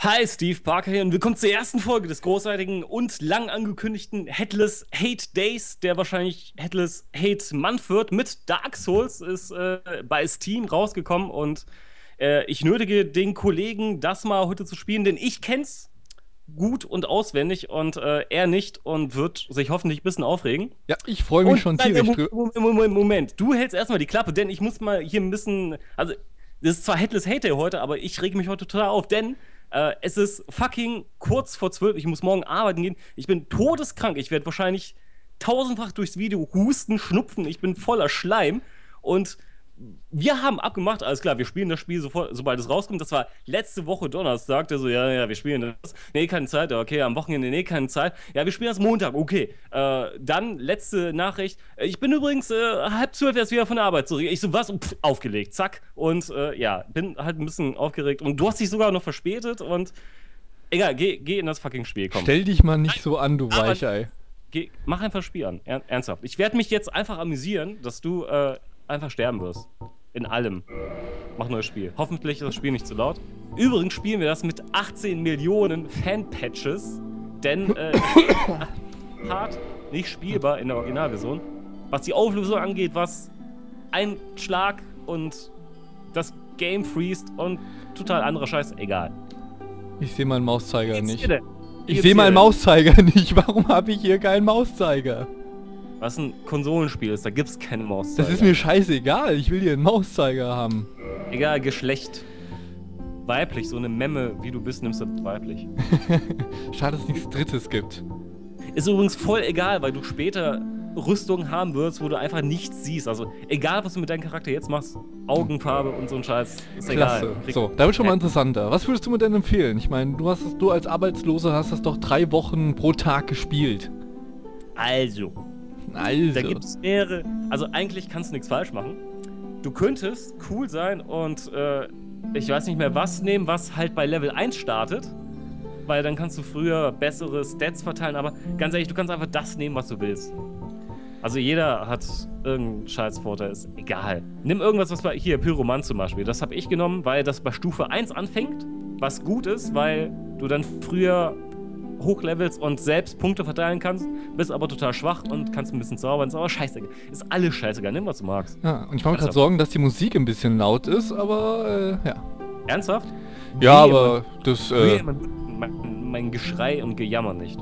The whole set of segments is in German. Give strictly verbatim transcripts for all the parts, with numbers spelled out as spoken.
Hi, Steve Parker hier und willkommen zur ersten Folge des großartigen und lang angekündigten Headless Hate Days, der wahrscheinlich Headless Hate Month wird. Mit Dark Souls ist äh, bei Steam rausgekommen und äh, ich nötige den Kollegen, das mal heute zu spielen, denn ich kenn's gut und auswendig und äh, er nicht und wird sich hoffentlich ein bisschen aufregen. Ja, ich freue mich und, schon nein, tierisch Moment, drüber. Moment, Moment, du hältst erstmal die Klappe, denn ich muss mal hier ein bisschen, also das ist zwar Headless Hate Day heute, aber ich rege mich heute total auf, denn Äh, es ist fucking kurz vor zwölf. Ich muss morgen arbeiten gehen. Ich bin todeskrank. Ich werde wahrscheinlich tausendfach durchs Video husten, schnupfen. Ich bin voller Schleim. Und wir haben abgemacht, alles klar, wir spielen das Spiel sofort, sobald es rauskommt. Das war letzte Woche Donnerstag. Der so, ja, ja, wir spielen das. Nee, keine Zeit. Okay, am Wochenende, nee, keine Zeit. Ja, wir spielen das Montag. Okay. Äh, dann letzte Nachricht. Ich bin übrigens äh, halb zwölf erst wieder von der Arbeit zurück. Ich so, was? Und pff, aufgelegt. Zack. Und äh, ja, bin halt ein bisschen aufgeregt. Und du hast dich sogar noch verspätet. Und egal, geh, geh in das fucking Spiel. Komm. Stell dich mal nicht so an, du Aber- Weichei. Geh, mach einfach das Spiel an. Er, ernsthaft. Ich werde mich jetzt einfach amüsieren, dass du äh, einfach sterben wirst. In allem. Mach neues Spiel. Hoffentlich ist das Spiel nicht zu laut. Übrigens spielen wir das mit achtzehn Millionen Fan-Patches, denn äh, hart nicht spielbar in der Originalversion. Was die Auflösung angeht, was ein Schlag und das Game freest und total anderer Scheiß. Egal. Ich sehe meinen Mauszeiger Geht's nicht. dir denn? Ich Geht's sehe dir meinen denn? Mauszeiger nicht. Warum habe ich hier keinen Mauszeiger? Was ein Konsolenspiel ist, da gibt's keine Mauszeiger. Das ist mir scheißegal. Ich will hier einen Mauszeiger haben. Egal, Geschlecht. Weiblich, so eine Memme, wie du bist, nimmst du weiblich. Schade, dass es nichts Drittes gibt. Ist übrigens voll egal, weil du später Rüstungen haben wirst, wo du einfach nichts siehst. Also, egal, was du mit deinem Charakter jetzt machst. Augenfarbe und so ein Scheiß. Ist Klasse. egal. Krieg- So, da wird schon mal interessanter. Was würdest du mir denn empfehlen? Ich meine, du hast es, du als Arbeitsloser hast das doch drei Wochen pro Tag gespielt. Also, Also. da gibt's mehrere. Also, eigentlich kannst du nichts falsch machen. Du könntest cool sein und äh, ich weiß nicht mehr was nehmen, was halt bei Level eins startet. Weil dann kannst du früher bessere Stats verteilen, aber ganz ehrlich, du kannst einfach das nehmen, was du willst. Also jeder hat irgendeinen Scheißvorteil, ist egal. Nimm irgendwas, was bei, hier, Pyromant zum Beispiel, das habe ich genommen, weil das bei Stufe eins anfängt, was gut ist, weil du dann früher hochlevelst und selbst Punkte verteilen kannst, bist aber total schwach und kannst ein bisschen zaubern, ist aber scheißegal. Ist alles scheißegal, nimm was du magst. Ja, und ich mache mir gerade Ernsthaft? Sorgen, dass die Musik ein bisschen laut ist, aber äh, ja. Ernsthaft? Ja, Nee, aber das, äh, Nee, mein, mein, mein Geschrei und Gejammer nicht.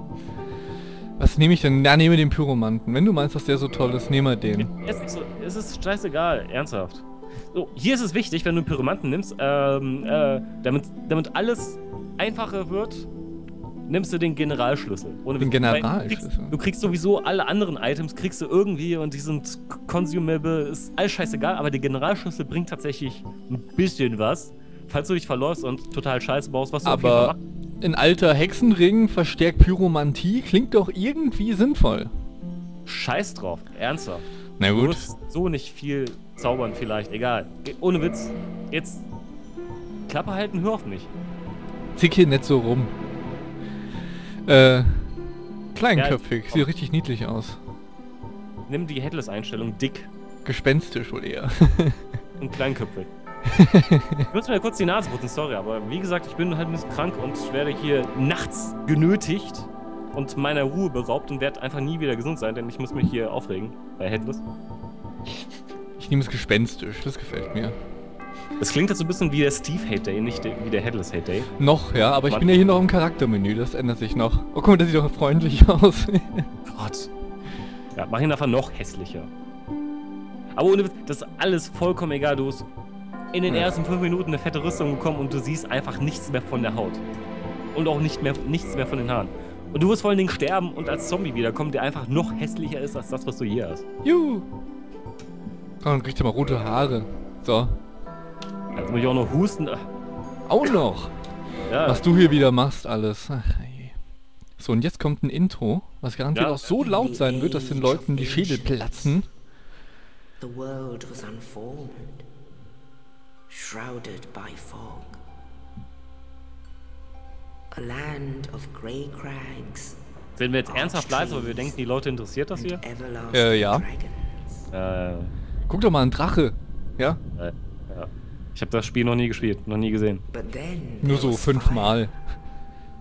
was nehme ich denn? Ja, nehme den Pyromanten. Wenn du meinst, dass der so toll ist, nehme den. Es ist, so, es ist scheißegal, ernsthaft. So, hier ist es wichtig, wenn du einen Pyromanten nimmst, ähm, äh, damit, damit alles einfacher wird, nimmst du den Generalschlüssel. Ohne Den Witz. Weil Generalschlüssel? Du kriegst, du kriegst sowieso alle anderen Items, kriegst du irgendwie und die sind consumable, ist alles scheißegal, aber der Generalschlüssel bringt tatsächlich ein bisschen was, falls du dich verläufst und total scheiße baust, was du auf jeden Fall Aber ein alter Hexenring verstärkt Pyromantie klingt doch irgendwie sinnvoll. machst. Scheiß drauf, ernsthaft. Na Du gut. wirst so nicht viel zaubern vielleicht, egal. Ge- Ohne Witz, jetzt Klappe halten, hör auf mich. Zick hier nicht so rum. Äh, kleinköpfig. Ja, Sieht richtig niedlich aus. Nimm die Headless-Einstellung dick Gespenstisch wohl eher. und kleinköpfig. Ich muss mir kurz die Nase putzen, sorry, aber wie gesagt, ich bin halt ein bisschen krank und werde hier nachts genötigt und meiner Ruhe beraubt und werde einfach nie wieder gesund sein, denn ich muss mich hier aufregen bei Headless. Ich nehme es gespenstisch. Das gefällt mir. Das klingt jetzt so ein bisschen wie der Steve Hate Day, nicht der, wie der Headless Hate Day. Noch, ja, aber ich Mann. bin ja hier noch im Charaktermenü. Das ändert sich noch. Oh, guck mal, das sieht doch freundlich aus. Gott. Ja, mach ihn einfach noch hässlicher. Aber ohne Witz, das ist alles vollkommen egal. Du hast in den Ja. ersten fünf Minuten eine fette Rüstung bekommen und du siehst einfach nichts mehr von der Haut. Und auch nicht mehr, nichts mehr von den Haaren. Und du wirst vor allen Dingen sterben und als Zombie wiederkommen, der einfach noch hässlicher ist als das, was du hier hast. Juhu. Oh, dann kriegt er mal rote Haare. So. Jetzt muss ich auch noch husten. Ach, Auch noch. ja, Was du hier wieder machst, alles. Ach, je. So, und jetzt kommt ein Intro, was garantiert Ja. auch so laut sein wird, dass den Leuten die Schädel platzen. The world was unformed, shrouded by fog. A land of grey crags sind wir jetzt ernsthaft leise, weil wir denken, die Leute interessiert das hier? and everlasting Äh, ja. dragons. Äh, Guck doch mal, ein Drache. Ja? äh, ja. Ich habe das Spiel noch nie gespielt, noch nie gesehen. But then Nur there so was fünfmal. fire,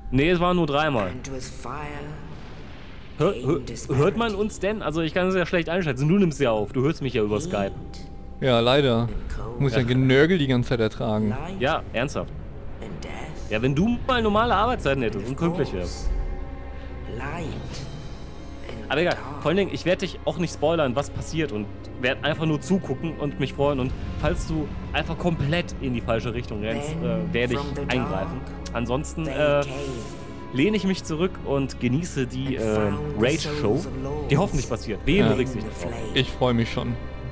Nee, es waren nur dreimal. and with fire Hör, came hör, disparity. hört man uns denn? Also ich kann es ja schlecht einschätzen. Du nimmst ja auf. Du hörst mich ja über Skype. Heat Ja, leider. and cold, Muss ja Genörgel die ganze Zeit ertragen. light Ja, ernsthaft. and death. Ja, wenn du mal normale Arbeitszeiten hättest und Of pünktlich wärst. course, light and Aber egal, dark. vor allen Dingen, ich werde dich auch nicht spoilern, was passiert und werde einfach nur zugucken und mich freuen. Und falls du einfach komplett in die falsche Richtung rennst, äh, werde ich eingreifen. Ansonsten They äh, came. lehne ich mich zurück und genieße die äh, Rage-Show, die hoffentlich passiert. Wen Ja. du regst dich nicht drauf. Ich freue mich schon.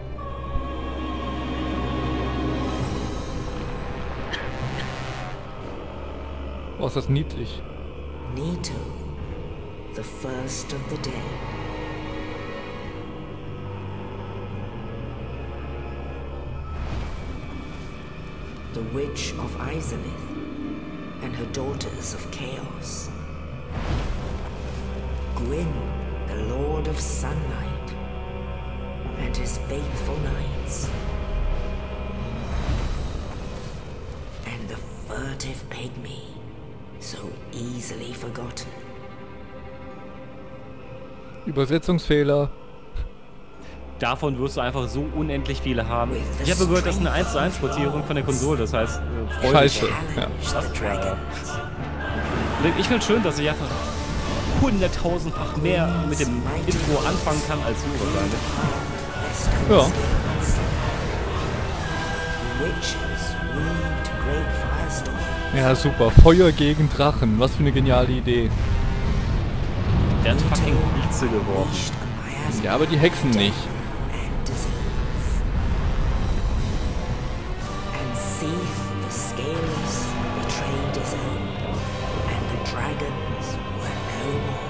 Oh, ist das niedlich. Nito, the first of the dead. The Witch of Izalith and her daughters of Chaos. Gwyn, the Lord of Sunlight and his faithful knights. And the furtive pygmy, so easily forgotten. Übersetzungsfehler. Davon wirst du einfach so unendlich viele haben. Ich habe gehört, das ist eine eins zu eins Portierung von der Konsole, das heißt, äh, freu dich. Scheiße. Ja. Challenge the dragons. Ich finde schön, dass ich einfach hunderttausendfach mehr mit dem Intro anfangen kann als du wahrscheinlich. Ja. Witches weaved great firestorms. Ja, super. Feuer gegen Drachen. Was für eine geniale Idee. Der hat fucking Blitze geworfen. Unleashed a miasma Ja, aber die Hexen nicht. and disease. And Seath, the scales, betrayed his own, and the dragons were no more.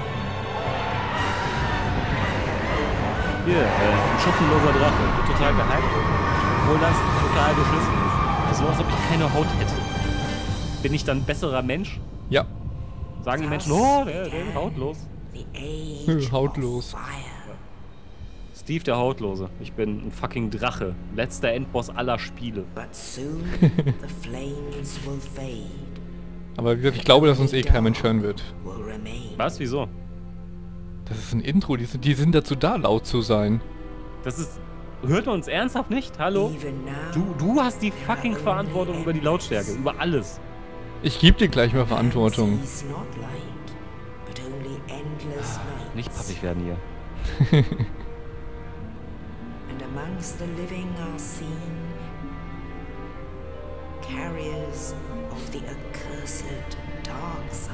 Hier, äh, ein schuppenloser Drache. Wird total gehypt. Obwohl das total beschissen ist. So, als ob ich keine Haut hätte. Bin ich dann ein besserer Mensch? Ja. Sagen die Menschen, oh, der, der ist hautlos. The Hm, age hautlos. of fire. Steve der Hautlose. Ich bin ein fucking Drache. Letzter Endboss aller Spiele. But soon the flames will fade. Aber wie gesagt, ich glaube, dass uns eh kein Mensch hören wird. Will remain. Was? Wieso? Das ist ein Intro. Die sind, die sind dazu da, laut zu sein. Das ist... Hört man uns ernsthaft nicht? Hallo? Even now, Du, du hast die fucking Verantwortung über die Lautstärke. Über alles. Ich gebe dir gleich mal Verantwortung. sees not light, but only endless nights. Nicht pappig werden hier. And amongst the living are seen carriers of the accursed dark side.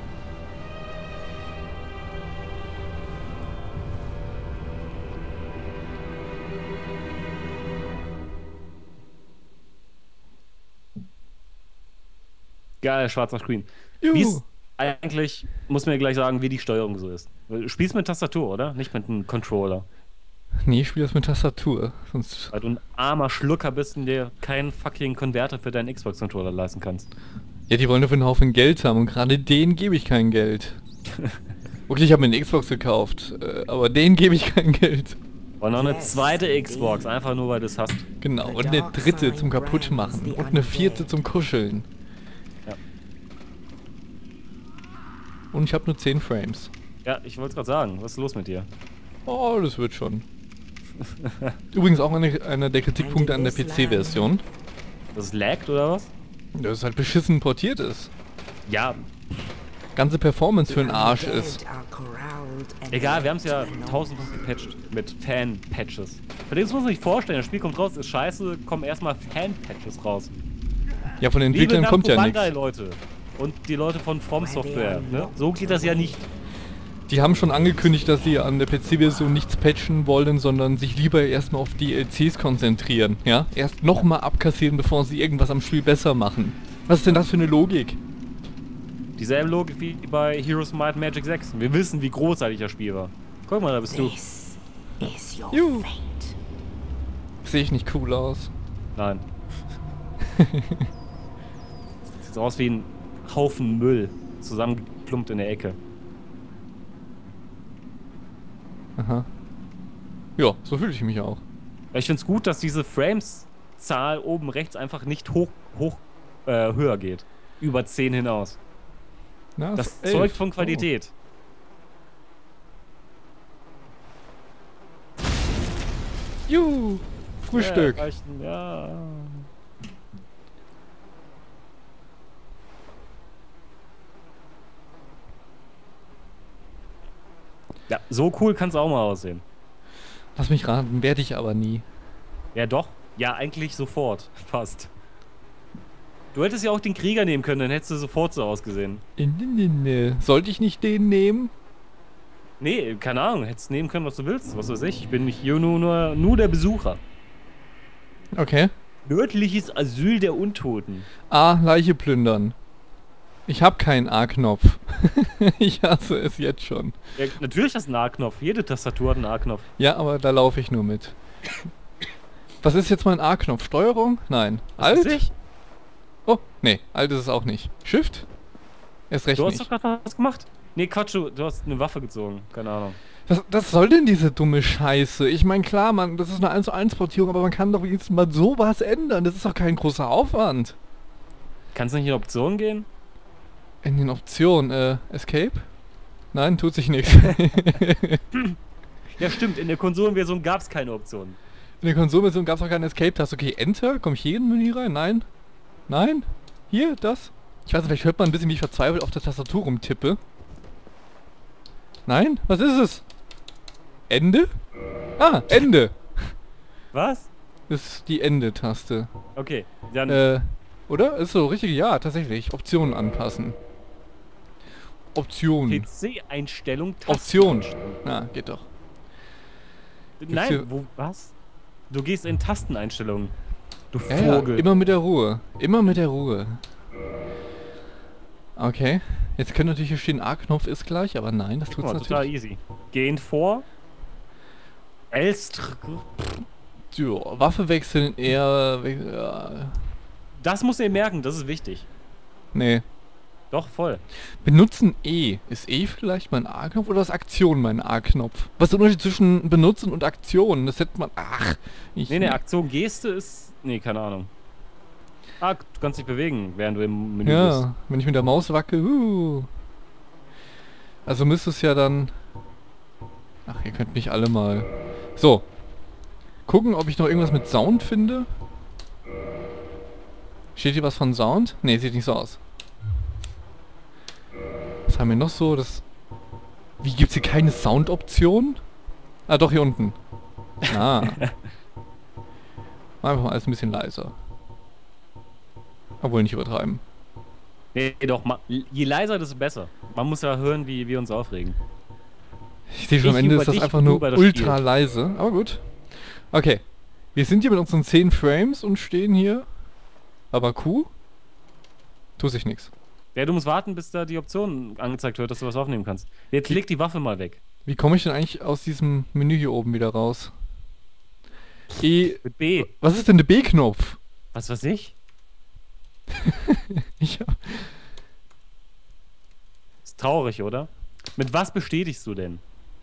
Geil, schwarzer Screen. Juhu. Wie ist eigentlich, muss mir gleich sagen, wie die Steuerung so ist. Du spielst mit Tastatur, oder? Nicht mit einem Controller. Nee, ich spiele das mit Tastatur. Sonst. Weil du ein armer Schlucker bist und dir keinen fucking Konverter für deinen Xbox-Controller leisten kannst. Ja, die wollen dafür einen Haufen Geld haben und gerade denen gebe ich kein Geld. Okay, ich habe mir eine Xbox gekauft, äh, aber denen gebe ich kein Geld. Und noch eine zweite Xbox, einfach nur weil du es hast. Genau, und eine dritte zum Kaputtmachen und eine vierte zum Kuscheln. Ja. Und ich habe nur zehn Frames. Ja, ich wollte gerade sagen, was ist los mit dir? Oh, das wird schon. Übrigens auch eine, einer der Kritikpunkte an der P C-Version, Das laggt oder was? dass es halt beschissen portiert ist. Ja, Ganze Performance für den Arsch ist. egal, wir haben es ja tausendfach gepatcht mit Fan-Patches. Für den muss man sich vorstellen, das Spiel kommt raus, ist scheiße, kommen erstmal Fan-Patches raus. Ja, von den Liebe Entwicklern kommt ja Namco nichts. Bandai, Leute. Und die Leute von From Software, ne? So geht das ja nicht. Die haben schon angekündigt, dass sie an der P C-Version nichts patchen wollen, sondern sich lieber erstmal auf D L Cs konzentrieren, ja? Erst nochmal abkassieren, bevor sie irgendwas am Spiel besser machen. Was ist denn das für eine Logik? Dieselbe Logik wie bei Heroes of Might and Magic sechs. Wir wissen, wie großartig das Spiel war. Guck mal, da bist du. This is your Juhu. fate. Sehe ich nicht cool aus? Nein. Sieht so aus wie ein Haufen Müll, zusammengeklumpt in der Ecke. Aha. Ja, so fühle ich mich auch. Ich finde es gut, dass diese Frames-Zahl oben rechts einfach nicht hoch, hoch äh, höher geht. Über zehn hinaus. Na, Das elf. zeugt von Qualität. Oh. Juhu, Frühstück. Ja, reicht, ja. Ja, so cool kann es auch mal aussehen. Lass mich raten, werde ich aber nie. Ja, doch. Ja, eigentlich sofort. Fast. Du hättest ja auch den Krieger nehmen können, dann hättest du sofort so ausgesehen. Sollte ich nicht den nehmen? Nee, keine Ahnung. Hättest nehmen können, was du willst. Was weiß ich. Ich bin hier nur, nur, nur der Besucher. Okay. Nördliches Asyl der Untoten. A, Leiche plündern. Ich habe keinen A-Knopf. Ich hasse es jetzt schon. Ja, natürlich hast du einen A-Knopf. Jede Tastatur hat einen A-Knopf. Ja, aber da laufe ich nur mit. Was ist jetzt mein A-Knopf? Steuerung? Nein. Was weiß Alt? ich? Oh, nee, Alt ist es auch nicht. Shift? Erst recht Du hast nicht. doch gerade was gemacht. Nee, Quatsch, du, du hast eine Waffe gezogen. Keine Ahnung. Was, was soll denn diese dumme Scheiße? Ich meine, klar, man, das ist eine eins zu eins Portierung, aber man kann doch jetzt mal sowas ändern. Das ist doch kein großer Aufwand. Kannst du nicht in Optionen gehen? In den Optionen, äh, Escape? Nein, tut sich nichts. Ja, stimmt. In der Konsolenversion gab es keine Optionen. In der Konsolenversion gab es auch keine Escape-Taste. Okay, Enter. Komme ich hier in ein Menü rein? Nein. Nein? Hier, das? Ich weiß nicht, vielleicht hört man ein bisschen, wie ich verzweifelt auf der Tastatur rumtippe. Nein? Was ist es? Ende? Ah, Ende. Was? Das ist die Ende-Taste. Okay, dann... Äh, oder? Ist so, richtig? Ja, tatsächlich. Optionen anpassen. Option. P C-Einstellung, Option. Tasteneinstellung. Na, geht doch. Nein, hier- wo, was? Du gehst in Tasteneinstellungen. Du Ja, ja, Vogel. immer mit der Ruhe. Immer mit der Ruhe. Okay. Jetzt könnte natürlich hier stehen, A-Knopf ist gleich, aber nein, das Guck tut's mal, total natürlich. easy. Gehen vor. Elstr... Jo, Waffe wechseln eher... We ja, Das musst du dir merken, das ist wichtig. nee. Doch, voll. Benutzen E. Ist E vielleicht mein A-Knopf oder ist Aktion mein A-Knopf? Was ist der Unterschied zwischen Benutzen und Aktion? Das hätte man... Ach. Ich, Nee, nee, Aktion Geste ist... Nee, keine Ahnung. Ah, du kannst dich bewegen, während du im Menü bist. Ja, wenn ich mit der Maus wackel... Uh. Also müsste es ja dann... Ach, ihr könnt mich alle mal... So. Gucken, ob ich noch irgendwas mit Sound finde. Steht hier was von Sound? Nee, sieht nicht so aus. Was haben wir noch so? Das... Wie, gibt's hier keine Sound-Option? Ah, doch, hier unten. Ah. Einfach mal alles ein bisschen leiser. Obwohl, nicht übertreiben. Nee, doch, ma- je leiser, desto besser. Man muss ja hören, wie wir uns aufregen. Ich sehe schon, am Ich Ende über ist das dich, einfach du nur über das ultra Spiel. leise. Aber gut. Okay. Wir sind hier mit unseren zehn Frames und stehen hier. Aber Q? Tut sich nichts. Ja, du musst warten, bis da die Option angezeigt wird, dass du was aufnehmen kannst. Jetzt leg die Waffe mal weg. Wie komme ich denn eigentlich aus diesem Menü hier oben wieder raus? E... Mit B. Was ist denn der B-Knopf? Was weiß ich? Ich hab... Ist traurig, oder? Mit was bestätigst du denn?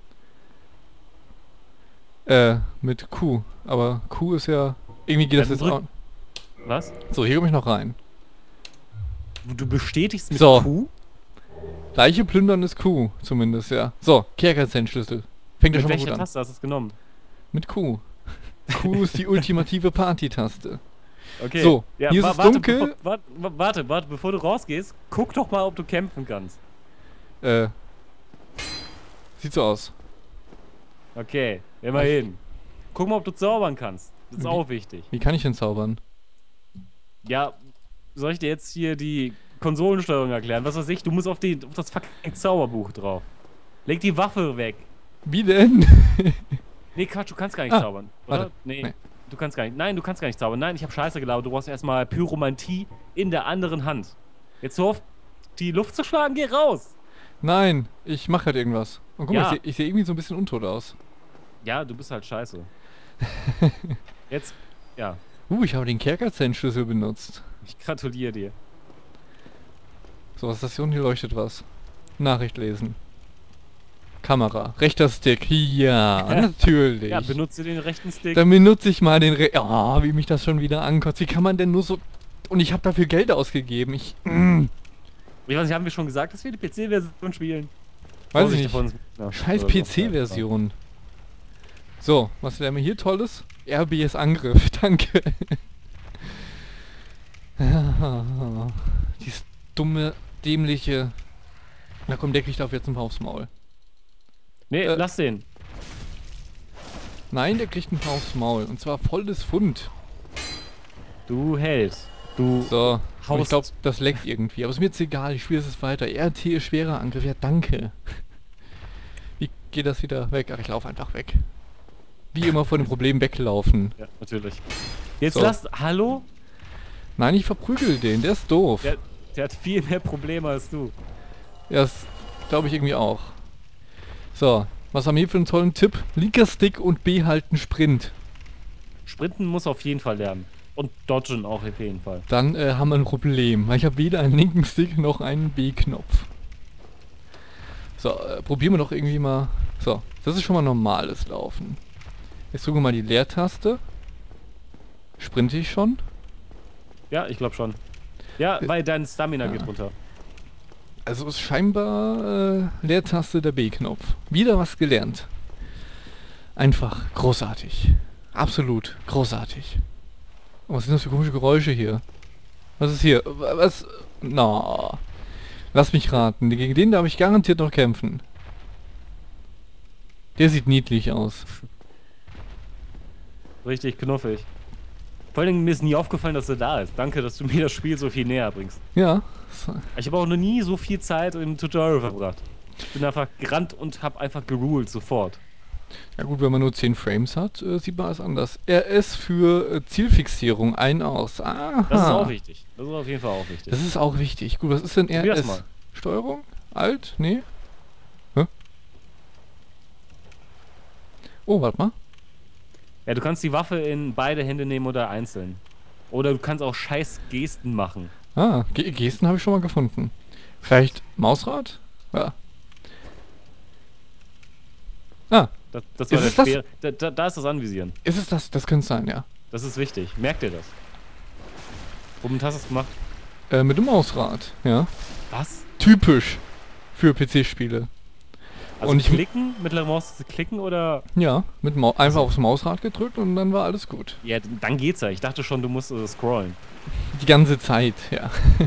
Äh, mit Q. Aber Q ist ja... Irgendwie geht das Ja, jetzt drück- auch... Was? So, hier komme ich noch rein. Du bestätigst mit So. Q? Leiche plündern ist Q, zumindest, ja. So, Kerkerzenschlüssel. Fängt ja Mit schon mal welcher gut an. Taste hast du es genommen? Mit Q. Q ist die ultimative Party-Taste. Okay. So, hier ist wa- es warte, dunkel. Bevor, warte, wa- warte, warte, bevor du rausgehst, guck doch mal, ob du kämpfen kannst. Äh. Sieht so aus. Okay, immerhin. Guck mal, ob du zaubern kannst. Das ist Wie- auch wichtig. Wie kann ich denn zaubern? Ja, soll ich dir jetzt hier die Konsolensteuerung erklären? Was weiß ich, du musst auf, die, auf das fucking Zauberbuch drauf. Leg die Waffe weg. Wie denn? Nee, Quatsch, du kannst gar nicht Ah, zaubern. Oder? warte. Nee, Nee. du kannst gar nicht. Nein, du kannst gar nicht zaubern. Nein, ich habe Scheiße gelabert. Du brauchst erstmal Pyromantie in der anderen Hand. Jetzt hör auf, die Luft zu schlagen, geh raus! Nein, ich mache halt irgendwas. Und guck Ja. mal, ich sehe seh irgendwie so ein bisschen untot aus. Ja, du bist halt scheiße. Jetzt, ja, Uh, ich habe den Kerkerzenschlüssel benutzt. ich gratuliere dir. So, was ist das hier unten? Hier leuchtet was. Nachricht lesen. Kamera. Rechter Stick. Ja, natürlich. Ja, benutze den rechten Stick. Dann benutze ich mal den Re... Oh, wie mich das schon wieder ankotzt. Wie kann man denn nur so... Und ich habe dafür Geld ausgegeben. Ich... Mm. Ich weiß nicht, haben wir schon gesagt, dass wir die P C-Version spielen? Weiß ich Vorsicht nicht. davon. Ja, Scheiß oder so. P C-Version. So, was lernen wir hier Tolles? R B S-Angriff, danke. Dieses dumme, dämliche... Na komm, der kriegt auf jetzt ein paar aufs Maul. Nee, Äh. lass den. Nein, der kriegt ein paar aufs Maul. Und zwar volles Pfund. Du hältst. Du So, und ich haust. glaube, das leckt irgendwie. Aber ist mir jetzt egal, ich spiele es weiter. R T ist schwerer Angriff, ja danke. Wie geht das wieder weg? Ach, ich laufe einfach weg. Wie immer vor dem Problem weglaufen. Ja, natürlich. Jetzt So. lass. Hallo? Nein, ich verprügel den, der ist doof. Der, der hat viel mehr Probleme als du. Ja, das glaube ich irgendwie auch. So, was haben wir hier für einen tollen Tipp? Linker Stick und B halten Sprint. Sprinten muss auf jeden Fall lernen. Und dodgen auch auf jeden Fall. Dann äh, haben wir ein Problem, weil ich habe weder einen linken Stick noch einen B-Knopf. So, äh, probieren wir doch irgendwie mal... So, das ist schon mal normales Laufen. Jetzt drücken wir mal die Leertaste. Sprinte ich schon? Ja, ich glaube schon. Ja, Äh, weil dein Stamina ja. geht runter. Also ist scheinbar äh, Leertaste der B-Knopf. Wieder was gelernt. Einfach großartig. Absolut großartig. Oh, was sind das für komische Geräusche hier? Was ist hier? Wa- Was? Na. Lass mich raten. Gegen den darf ich garantiert noch kämpfen. Der sieht niedlich aus. Richtig knuffig. Vor allem mir ist nie aufgefallen, dass er da ist. Danke, dass du mir das Spiel so viel näher bringst. Ja. So. Ich habe auch noch nie so viel Zeit im Tutorial verbracht. Ich bin einfach gerannt und habe einfach geruled sofort. Ja gut, wenn man nur zehn Frames hat, äh, sieht man es anders. R S für äh, Zielfixierung ein aus. Aha. Das ist auch wichtig. Das ist auf jeden Fall auch wichtig. Das ist auch wichtig. Gut, was ist denn R Probier's S? mal. Steuerung? Alt? Nee. Hä? Oh, warte mal. Ja, du kannst die Waffe in beide Hände nehmen oder einzeln. Oder du kannst auch scheiß Gesten machen. Ah, Ge Gesten habe ich schon mal gefunden. Vielleicht Mausrad? Ja. Ah, Das, das war Ist der es das? schwere. Da, da, da ist das Anvisieren. ist es das? Das könnte es sein, ja. Das ist wichtig. Merk dir das. Womit hast du es gemacht? Äh, mit dem Mausrad, ja. Was? Typisch für P C-Spiele. Also Und ich- klicken? Mittlere Maus klicken oder? Ja, mit Mau einfach aufs Mausrad gedrückt und dann war alles gut. Ja, dann geht's ja. Ich dachte schon, du musst äh, scrollen. Die ganze Zeit, ja.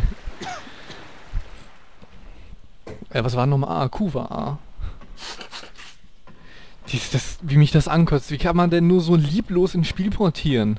äh, was war nochmal A? Q war A. Dies, das, wie mich das ankotzt. Wie kann man denn nur so lieblos ins Spiel portieren?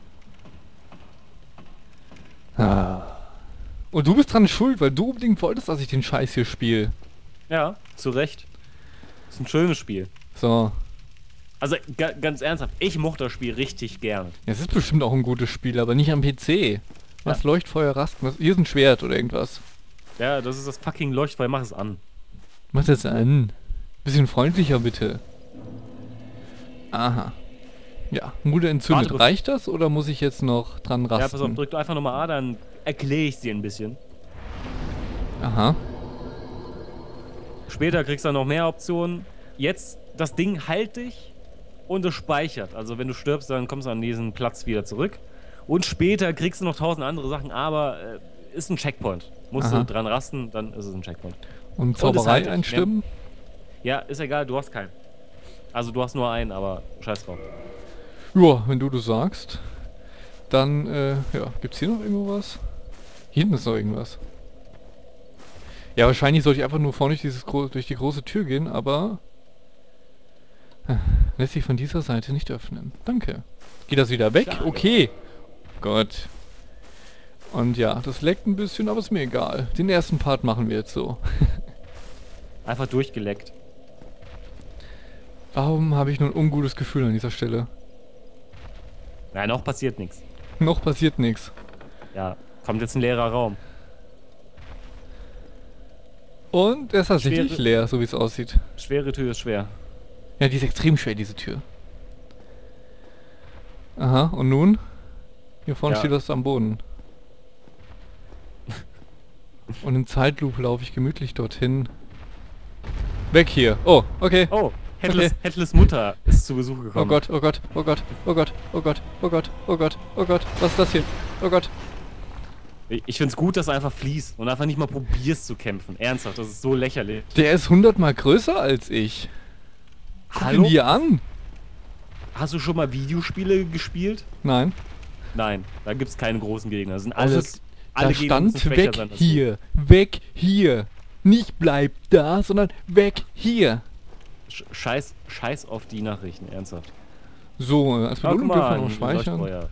Ah. Und du bist dran schuld, weil du unbedingt wolltest, dass ich den Scheiß hier spiele. Ja, zu Recht. Ist ein schönes Spiel. So. Also ga ganz ernsthaft, ich mochte das Spiel richtig gerne. Ja, es ist bestimmt auch ein gutes Spiel, aber nicht am P C. Was Leuchtfeuer Rasten? Was, hier ist ein Schwert oder irgendwas. Ja, das ist das fucking Leuchtfeuer, mach es an. Mach das an. Bisschen freundlicher bitte. Aha. Ja, Mude entzündet. Warte, Reicht das oder muss ich jetzt noch dran rasten? Ja, pass auf, drück du einfach nochmal A, dann erkläre ich dir ein bisschen. Aha. Später kriegst du dann noch mehr Optionen. Jetzt, das Ding halt dich und es speichert. Also wenn du stirbst, dann kommst du an diesen Platz wieder zurück. Und später kriegst du noch tausend andere Sachen, aber äh, ist ein Checkpoint. Musst Aha. du dran rasten, dann ist es ein Checkpoint. Und es Zauberei halt dich, einstimmen? Ja, ist egal, du hast keinen. Also du hast nur einen, aber scheiß drauf. Ja, wenn du das sagst. Dann, äh, ja, gibt's hier noch irgendwo was? Hier hinten ist noch irgendwas. Ja, wahrscheinlich sollte ich einfach nur vorne durch, dieses gro durch die große Tür gehen, aber... äh, lässt sich von dieser Seite nicht öffnen. Danke. Geht das wieder weg? Schade. Okay. Gott. Und ja, das leckt ein bisschen, aber ist mir egal. Den ersten Part machen wir jetzt so. Einfach durchgeleckt. Warum habe ich nur ein ungutes Gefühl an dieser Stelle? Nein, noch passiert nichts. Noch passiert nichts. Ja, kommt jetzt ein leerer Raum. Und er ist tatsächlich Schwere- leer, so wie es aussieht. Schwere Tür ist schwer. Ja, die ist extrem schwer, diese Tür. Aha, und nun? Hier vorne Ja. steht was am Boden. Und in Zeitlupe laufe ich gemütlich dorthin. Weg hier. Oh, okay. Oh, Headless, Okay. Headless Mutter ist zu Besuch gekommen. Oh Gott, oh Gott, oh Gott, oh Gott, oh Gott, oh Gott, oh Gott, oh Gott, oh Gott. Was ist das hier? Oh Gott. Ich, ich find's gut, dass du einfach fließt und einfach nicht mal probierst zu kämpfen. Ernsthaft, das ist so lächerlich. Der ist hundertmal größer als ich. Guck Hallo? ihn hier an. Hast du schon mal Videospiele gespielt? Nein. Nein, da gibt's keine großen Gegner. Das sind Also, alles. da alle Gegner müssen stand schwächer weg sein als du. hier. Weg hier. Nicht bleib da, sondern weg hier. Sch- Scheiß, scheiß auf die Nachrichten, ernsthaft. So, äh, als Ah, Belohnung guck dürfen mal, wir noch ein speichern. Leuchtfeuer.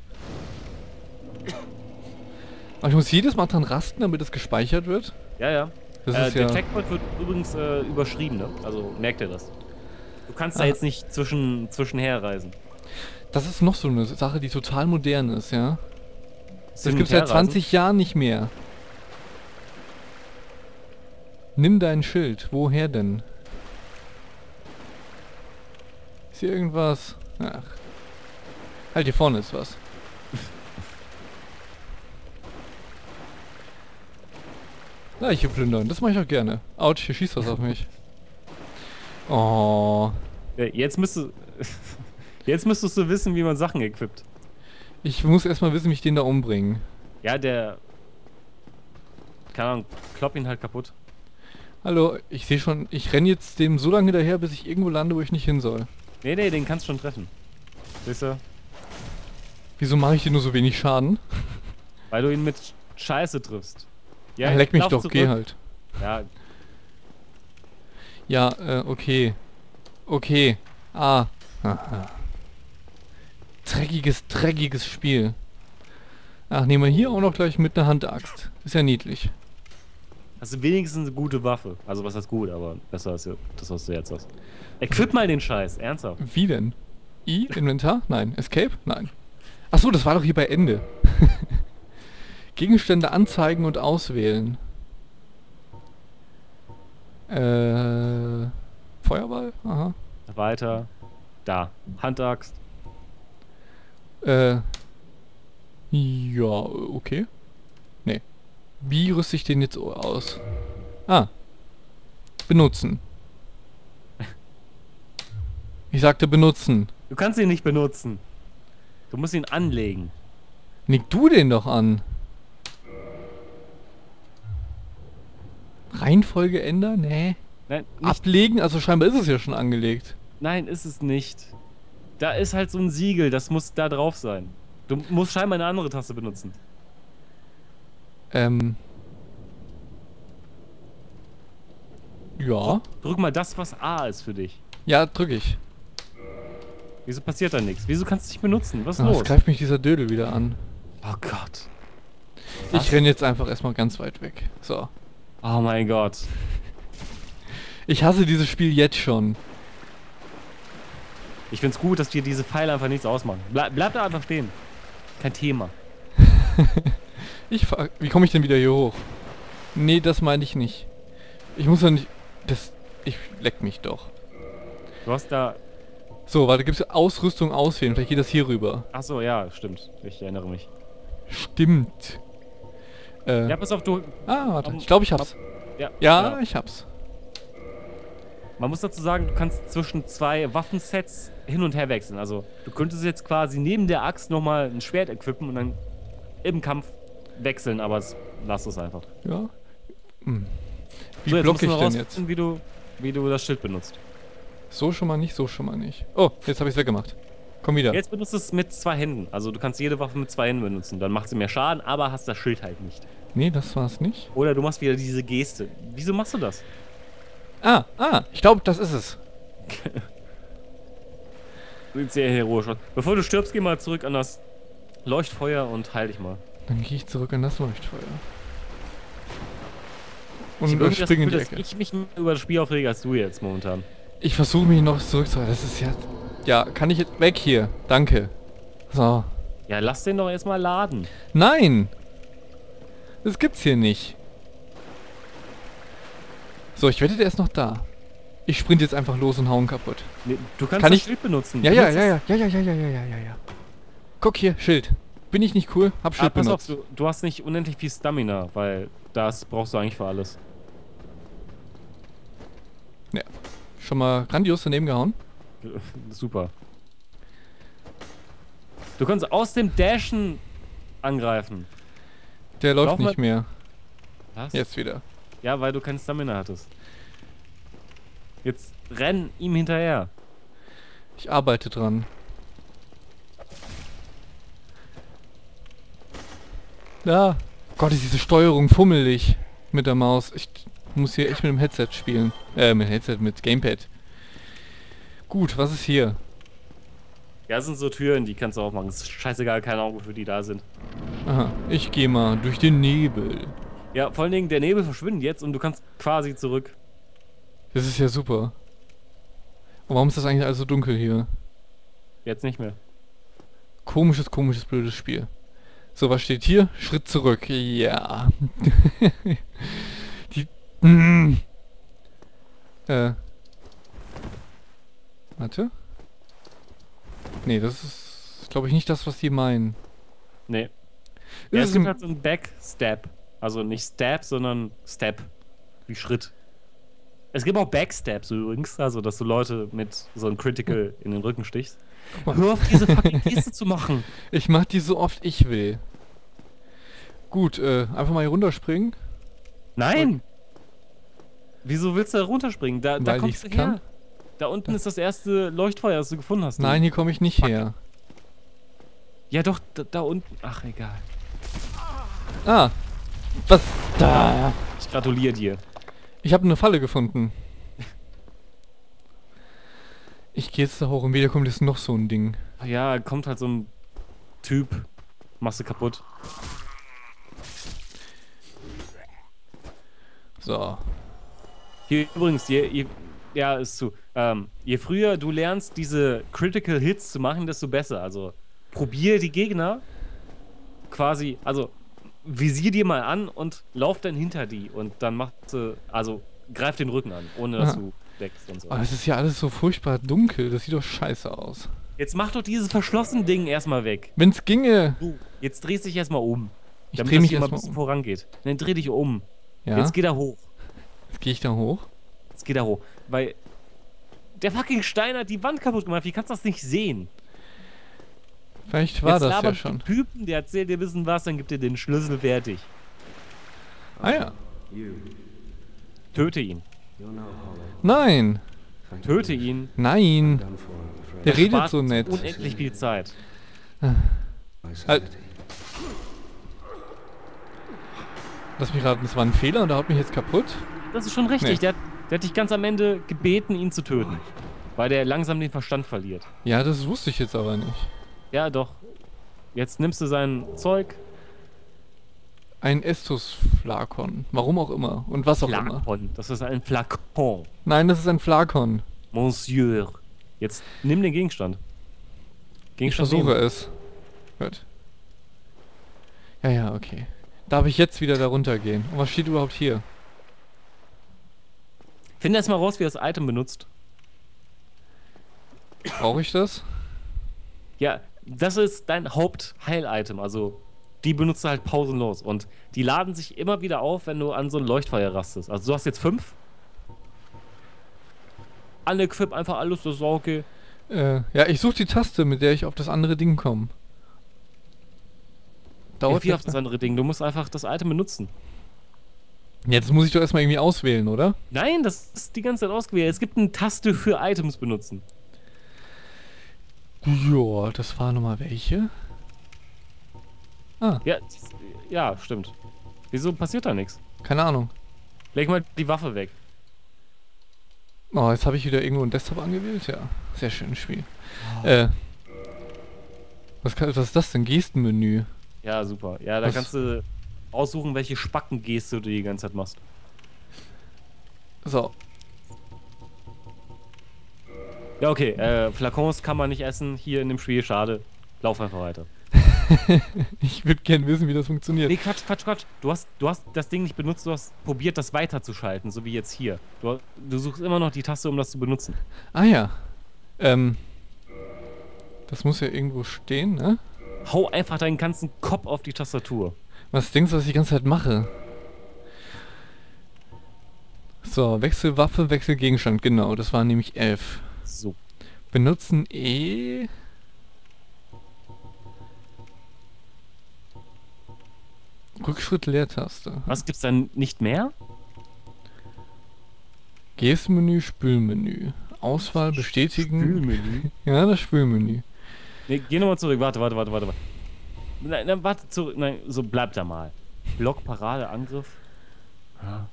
Aber ich muss jedes Mal dran rasten, damit es gespeichert wird. Ja, ja. Das äh, ist der ja- Checkpoint wird übrigens äh, überschrieben, ne? Also merkt ihr das. Du kannst da Ah. jetzt nicht zwischen, zwischenher reisen. Das ist noch so eine Sache, die total modern ist, ja. Das Hin und gibt's seit her zwanzig Jahren nicht mehr. Nimm dein Schild. Woher denn? Ist hier irgendwas? Ach. Halt, hier vorne ist was. Leiche plündern, das mache ich auch gerne. Autsch, hier schießt was auf mich. Oh. Ja, jetzt müsstest jetzt müsstest du wissen, wie man Sachen equipt. Ich muss erstmal wissen, wie ich den da umbringe. Ja, der. Keine Ahnung, klopp ihn halt kaputt. Hallo, ich sehe schon, ich renne jetzt dem so lange hinterher, bis ich irgendwo lande, wo ich nicht hin soll. Nee, nee, den kannst du schon treffen. Siehst du? Wieso mache ich dir nur so wenig Schaden? Weil du ihn mit Scheiße triffst. Ja, leck mich lauf doch, zurück. geh halt. Ja, Ja, äh, okay. Okay. Ah. Aha. Dreckiges, dreckiges Spiel. Ach, nehmen wir hier auch noch gleich mit einer Handaxt. Ist ja niedlich. hast du wenigstens eine gute Waffe. Also was heißt gut, aber besser als das, was du jetzt hast. Equip mal den Scheiß, ernsthaft. Wie denn? I? Inventar? Nein. Escape? Nein. Achso, das war doch hier bei Ende. Gegenstände anzeigen und auswählen. Äh. Feuerball? Aha. Weiter. Da. Handaxt. Äh. Ja, okay. Nee. Wie rüste ich den jetzt aus? Ah. Benutzen. Ich sagte benutzen. Du kannst ihn nicht benutzen. Du musst ihn anlegen. Leg du den doch an. Reihenfolge ändern? Nee. Nein, nicht, Ablegen? Also scheinbar ist es ja schon angelegt. nein, ist es nicht. Da ist halt so ein Siegel, das muss da drauf sein. Du musst scheinbar eine andere Taste benutzen. Ähm. Ja. Drück mal das, was A ist für dich. Ja, drück ich. Wieso passiert da nichts? Wieso kannst du nicht benutzen? Was ist Ah, los? jetzt greift mich dieser Dödel wieder an. Oh Gott. Was? Ich renne jetzt einfach erstmal ganz weit weg. So. Oh mein Gott. Ich hasse dieses Spiel jetzt schon. Ich find's gut, dass dir diese Pfeile einfach nichts ausmachen. Bleib, bleib da einfach stehen. Kein Thema. Ich fahr, wie komme ich denn wieder hier hoch? Nee, das meine ich nicht. Ich muss ja nicht... Das... Ich leck mich doch. Du hast da... So, warte, gibt's Ausrüstung auswählen? Vielleicht geht das hier rüber. Achso, ja, stimmt. Ich erinnere mich. Stimmt. Äh, Ja, pass auf, du... ah, warte. um, Ich glaube, ich hab's. Ja, Ja, genau. ich hab's. Man muss dazu sagen, du kannst zwischen zwei Waffensets hin und her wechseln. Also, du könntest jetzt quasi neben der Axt nochmal ein Schwert equippen und dann im Kampf wechseln, aber es, lass es einfach. Ja. Hm. Wie So, jetzt blocke musst du ich noch denn rausfinden, jetzt? Wie du, wie du das Schild benutzt. So schon mal nicht, so schon mal nicht. Oh, jetzt habe ich's weggemacht. Komm wieder. Jetzt benutzt es mit zwei Händen. Also, du kannst jede Waffe mit zwei Händen benutzen. Dann macht sie mehr Schaden, aber hast das Schild halt nicht. Nee, das war's nicht. Oder du machst wieder diese Geste. Wieso machst du das? Ah, ah, ich glaube, das ist es. Sieht sehr heroisch aus. Bevor du stirbst, geh mal zurück an das Leuchtfeuer und heil dich mal. Dann gehe ich zurück an das Leuchtfeuer. Ich Und habe irgendwie das springe in Gefühl, die dass Ecke. ich mich mehr über das Spiel aufrege als du jetzt momentan. Ich versuche mich noch zurückzuhalten. Das ist ja... Ja, kann ich jetzt... Weg hier. Danke. So. Ja, lass den doch erstmal laden. Nein! Das gibt's hier nicht. So, ich wette, der ist noch da. Ich sprint jetzt einfach los und hau ihn kaputt. Nee, du kannst Kann das ich- Schild benutzen. Ja, ja, Benutz ja, es- ja, ja, ja, ja, ja, ja, ja, ja. Guck hier, Schild. Bin ich nicht cool? Hab Ah, Schild pass auf, benutzt. du, du hast nicht unendlich viel Stamina, weil das brauchst du eigentlich für alles. Ja. Schon mal grandios daneben gehauen. Super. Du kannst aus dem Dashen angreifen. Der läuft Lauf mal- nicht mehr. Was? Jetzt wieder. Ja, weil du keine Stamina hattest. Jetzt renn ihm hinterher. Ich arbeite dran. Ja. Gott, ist diese Steuerung fummelig mit der Maus. Ich muss hier echt mit dem Headset spielen. Äh, mit Headset, mit Gamepad. Gut, was ist hier? Ja, das sind so Türen, die kannst du auch machen. Ist scheißegal, keine Ahnung, wofür die da sind. Aha, ich gehe mal durch den Nebel. Ja, vor allen Dingen, der Nebel verschwindet jetzt und du kannst quasi zurück. Das ist ja super. Und warum ist das eigentlich alles so dunkel hier? Jetzt nicht mehr. Komisches, komisches, blödes Spiel. So, was steht hier? Schritt zurück. Ja. Die... Mm. Äh. Warte. Nee, das ist, glaube ich, nicht das, was die meinen. Nee. Das Ja, ist es gibt ein- halt so einen Backstep. Also nicht Step, sondern Step. Wie Schritt. Es gibt auch Backsteps übrigens, also dass du Leute mit so einem Critical in den Rücken stichst. mal. Hör auf, diese fucking Geste zu machen. Ich mach die so oft ich will. Gut, äh, einfach mal hier runterspringen. Nein! Wieso willst du da runterspringen? Da, da Weil kommst du ich's her. kann. Da unten ist das erste Leuchtfeuer, das du gefunden hast. Nein, hier komme ich nicht Fuck. her. Ja doch, da, da unten. Ach, egal. Ah. Was? Da. Ich gratuliere dir. Ich habe eine Falle gefunden. Ich gehe jetzt da hoch und wieder kommt jetzt noch so ein Ding. Ja, kommt halt so ein Typ. Machst du kaputt. So. Hier übrigens, je, je, ja, ist zu. Ähm, je früher du lernst, diese Critical Hits zu machen, desto besser. Also probier die Gegner quasi, also visier dir mal an und lauf dann hinter die und dann machst du, also greif den Rücken an, ohne dass Aha. du wächst und so. Aber es ist ja alles so furchtbar dunkel. Das sieht doch scheiße aus. Jetzt mach doch dieses verschlossene Ding erstmal weg. Wenn's ginge. Du, jetzt drehst dich erstmal um. Ich damit dreh das mich hier mal erstmal ein bisschen um. vorangeht. Dann dreh dich um. Ja. Jetzt geh da hoch. Jetzt gehe ich da hoch. Jetzt geh da hoch. Weil der fucking Stein hat die Wand kaputt gemacht. Wie kannst du das nicht sehen? Vielleicht war Jetzt das ja labert schon. ein Typen, der erzählt dir wissen was, dann gibt dir den Schlüssel fertig. Ah ja. Töte ihn. Nein. Töte ihn. Nein. Der Das redet spart so nett. Unendlich viel Zeit. Halt. Lass mich raten, das war ein Fehler und der haut mich jetzt kaputt. Das ist schon richtig. Nee. Der, hat, der hat dich ganz am Ende gebeten, ihn zu töten. Weil der langsam den Verstand verliert. Ja, das wusste ich jetzt aber nicht. Ja, doch. Jetzt nimmst du sein Zeug. Ein Estus-Flakon. Warum auch immer. Und was auch immer. Flakon. Das ist ein Flakon. Nein, das ist ein Flakon. Monsieur. Jetzt nimm den Gegenstand. Ich Gegenstand versuche nehmen. es. Gut. Ja, ja, okay. Darf ich jetzt wieder da runtergehen? Und was steht überhaupt hier? Finde erst mal raus, wie das Item benutzt. Brauche ich das? Ja, das ist dein Haupt-Heil-Item. Also, die benutzt du halt pausenlos. Und die laden sich immer wieder auf, wenn du an so ein Leuchtfeuer rastest. Also, du hast jetzt fünf. Unequip einfach alles, das ist auch okay. Äh, ja, ich suche die Taste, mit der ich auf das andere Ding komme. Dauert F vier auf das? das andere Ding. Du musst einfach das Item benutzen. Jetzt muss ich doch erstmal irgendwie auswählen, oder? Nein, das ist die ganze Zeit ausgewählt. Es gibt eine Taste für Items benutzen. Ja, das war nochmal welche. Ah, Ja, das, ja, stimmt. Wieso passiert da nichts? keine Ahnung. Leg mal die Waffe weg. Oh, jetzt habe ich wieder irgendwo einen Desktop angewählt. Ja, sehr schönes Spiel. Äh, was, kann, was ist das denn? Gestenmenü. Ja, super. Ja, da Was? kannst du aussuchen, welche Spackengeste du die ganze Zeit machst. So, Ja, okay. Äh, Flakons kann man nicht essen hier in dem Spiel. Schade. Lauf einfach weiter. ich würde gern wissen, wie das funktioniert. Nee, Quatsch, Quatsch, Quatsch. Du hast, du hast das Ding nicht benutzt, du hast probiert, das weiterzuschalten, so wie jetzt hier. Du, du suchst immer noch die Taste, um das zu benutzen. Ah ja. Ähm, das muss ja irgendwo stehen, ne? Hau einfach deinen ganzen Kopf auf die Tastatur. Was denkst du, was ich die ganze Zeit mache? So, Wechselwaffe, Wechselgegenstand, genau, das waren nämlich elf. So. Benutzen E. Rückschritt Leertaste. Was gibt's dann nicht mehr? Gestenmenü, Spülmenü. Auswahl bestätigen. Spülmenü? Ja, das Spülmenü. Ne, geh nochmal zurück. Warte, warte, warte, warte. Nein, nein, warte, zurück. Nein, so bleib da mal. Block, Parade, Angriff. Ja.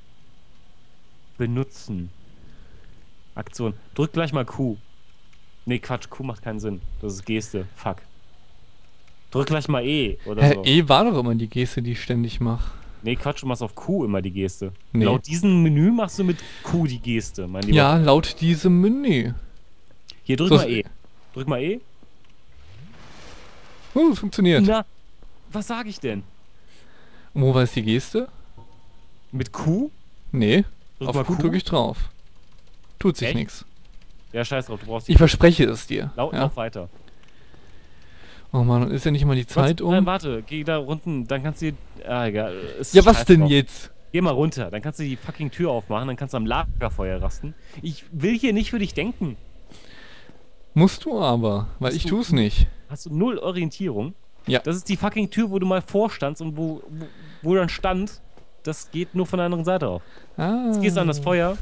Benutzen. Aktion. Drück gleich mal Q. Ne, Quatsch, Q macht keinen Sinn. Das ist Geste. Fuck. Drück gleich mal E oder Hä, so. E war doch immer die Geste, die ich ständig mache. Nee, Quatsch, du machst auf Q immer die Geste. Nee. Laut diesem Menü machst du mit Q die Geste, mein Lieber. Ja, laut diesem Menü. Hier, drück So, mal E. Drück mal E. Oh, es funktioniert. Na, was sag ich denn? Und wo war jetzt die Geste? Mit Q? Nee, Drück auf mal Q Q. drücke ich drauf. Tut sich Echt? nichts. Ja, scheiß drauf, du brauchst die. Ich verspreche es dir. Lauf, Ja? lauf weiter. Oh Mann, ist ja nicht mal die Zeit Was? um? Nein, warte, geh da unten, dann kannst du die. Ah, egal. Ist Ja, was scheiß denn drauf. jetzt? Geh mal runter, dann kannst du die fucking Tür aufmachen, dann kannst du am Lagerfeuer rasten. Ich will hier nicht für dich denken. Musst du aber, weil Hast ich du- tu's nicht. Hast du null Orientierung? Ja. Das ist die fucking Tür, wo du mal vorstandst und wo, wo, wo dann stand, das geht nur von der anderen Seite auf. Ah. Jetzt gehst du an das Feuer.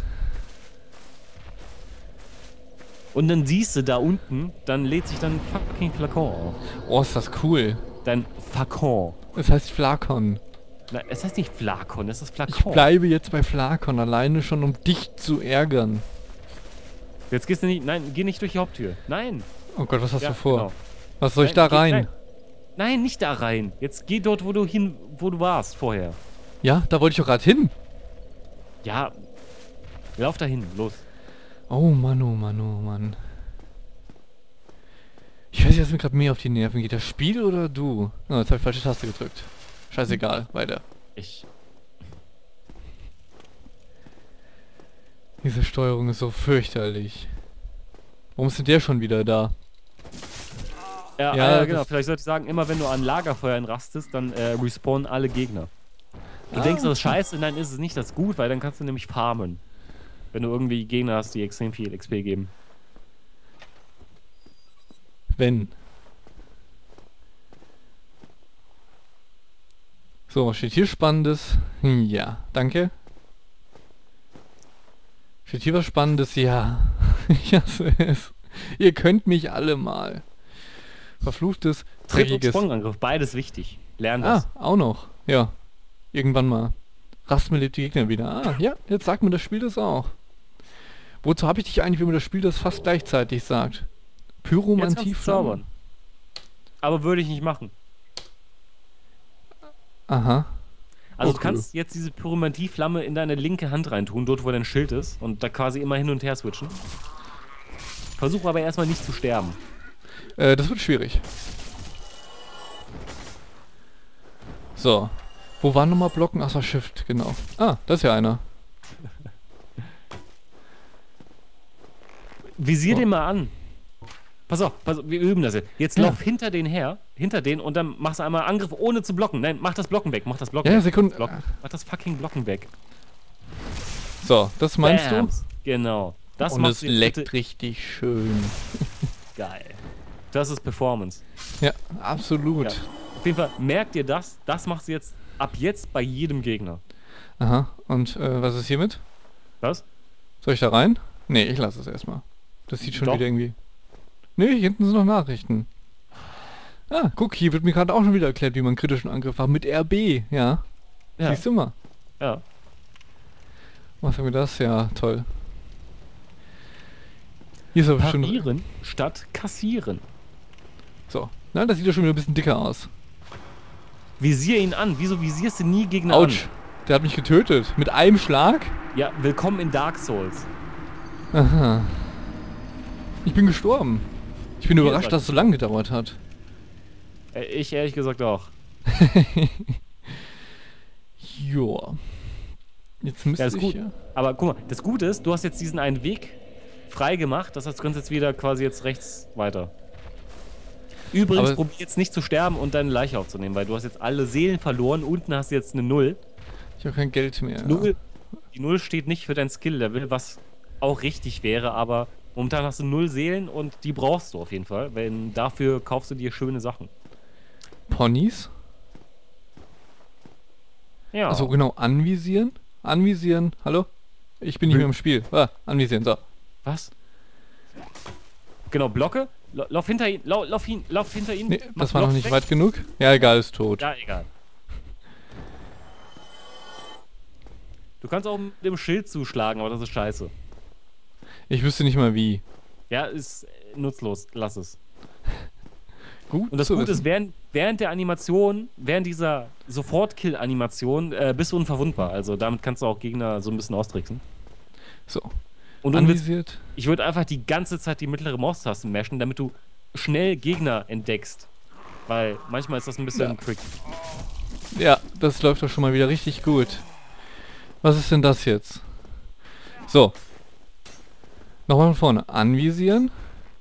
Und dann siehst du da unten, dann lädt sich dein fucking Flakon auf. Oh, ist das cool. Dein Flakon. Das heißt Flakon. Na, es heißt nicht Flakon, es ist Ich Flakon. bleibe jetzt bei Flakon, alleine schon, um dich zu ärgern. Jetzt gehst du nicht, nein, geh nicht durch die Haupttür. Nein. Oh Gott, was hast Ja, du vor? genau. Was soll ich Nein, da geh- rein? Nein. nein, nicht da rein. Jetzt geh dort, wo du hin, wo du warst vorher. Ja, da wollte ich doch gerade hin. Ja, lauf dahin, los. Oh Mann, oh Mann, oh Mann. Ich weiß nicht, was mir gerade mehr auf die Nerven geht. Das Spiel oder du? Oh, jetzt habe ich falsche Taste gedrückt. Scheißegal, weiter. Ich. Diese Steuerung ist so fürchterlich. Warum ist denn der schon wieder da? Ja, Ja, äh, das- genau. Vielleicht sollte ich sagen, immer wenn du an Lagerfeuern rastest, dann äh, respawnen alle Gegner. Du Ah. denkst, das ist scheiße, nein, ist es nicht, das ist gut, weil dann kannst du nämlich farmen. Wenn du irgendwie Gegner hast, die extrem viel X P geben. Wenn. So, was steht hier Spannendes? Hm, ja, danke. Steht hier was Spannendes? Ja. Ich hasse es. Ihr könnt mich alle mal. Verfluchtes, Tritt- und dreckiges... Sprungangriff, beides wichtig. Lern das. Ah, auch noch. Ja. Irgendwann mal. Rasten lebt die Gegner wieder. Ah, ja, jetzt sagt mir das Spiel das auch. Wozu habe ich dich eigentlich, wenn mir das Spiel das fast gleichzeitig sagt? Jetzt kannst Pyromantie du zaubern. Aber würde ich nicht machen. Aha. Also du Okay. kannst jetzt diese Pyromantie-Flamme in deine linke Hand reintun, dort wo dein Schild ist, und da quasi immer hin und her switchen. Versuch aber erstmal nicht zu sterben. Äh, das wird schwierig. So. Wo waren nochmal Blocken? Achso, Shift, genau. Ah, das ist ja einer. Visier Oh. den mal an. Pass auf, pass auf, wir üben das jetzt. Jetzt Ja. lauf hinter den her, hinter den, und dann machst du einmal Angriff ohne zu blocken. Nein, mach das Blocken weg, mach das Blocken Ja, weg. Sekunde. Mach das, Blocken, mach das fucking Blocken weg. So, das meinst Bams. Genau. Das du? Und machst es du jetzt leckt bitte richtig schön. geil. Das ist Performance. Ja, absolut. Ja. Auf jeden Fall, merk dir das, das machst du jetzt ab jetzt bei jedem Gegner. Aha, und äh, was ist hiermit? Was? Soll ich da rein? Nee, ich lasse es erstmal. Das sieht schon Doch. wieder irgendwie... Nee, hier hinten sind noch Nachrichten. Ah, guck, hier wird mir gerade auch schon wieder erklärt, wie man kritischen Angriff macht. Mit R B, ja. Ja. Siehst du mal. Ja. Was haben wir das? Ja, toll. Hier ist aber schon... Parieren statt kassieren. So. Na, das sieht ja schon wieder ein bisschen dicker aus. Visier ihn an. Wieso visierst du nie Gegner Autsch. Der hat mich getötet. Mit einem Schlag? an? Ja, willkommen in Dark Souls. Aha. Ich bin gestorben. Ich bin Hier überrascht, ist dass es so lange gedauert hat. Äh, Ich ehrlich gesagt auch. Joa. Jetzt müsste Ja, ist ich gut. ja... Aber guck mal, das Gute ist, du hast jetzt diesen einen Weg frei gemacht. Das heißt, du kannst jetzt wieder quasi jetzt rechts weiter. Übrigens, Aber- probier jetzt nicht zu sterben und deine Leiche aufzunehmen, weil du hast jetzt alle Seelen verloren. Unten hast du jetzt eine Null. Ich habe kein Geld mehr. Null. Die Null steht nicht für dein Skill-Level, was auch richtig wäre, aber momentan hast du null Seelen und die brauchst du auf jeden Fall, denn dafür kaufst du dir schöne Sachen. Ponys? Ja. Also genau, anvisieren. Anvisieren. Hallo? Ich bin nicht Hm. mehr im Spiel. Ah, anvisieren, so. Was? Genau, Blocke. Lau- Lauf hinter ihn. Lau- Lauf ihn. Lauf hinter ihn. Nee, Mach das war noch Block nicht weg. weit genug. Ja, egal, ist tot. Ja, egal. Du kannst auch mit dem Schild zuschlagen, aber das ist scheiße. Ich wüsste nicht mal wie. Ja, ist äh, nutzlos. Lass es. Gut. Und das zu Gute ist, wissen. während, während der Animation, während dieser Sofort-Kill-Animation, äh, bist du unverwundbar. Also damit kannst du auch Gegner so ein bisschen austricksen. So. Und du willst, Anvisiert. ich würde einfach die ganze Zeit die mittlere Maustaste mashen, damit du schnell Gegner entdeckst. Weil manchmal ist das ein bisschen Ja. tricky. Ja, das läuft doch schon mal wieder richtig gut. Was ist denn das jetzt? So. Nochmal von vorne. Anvisieren.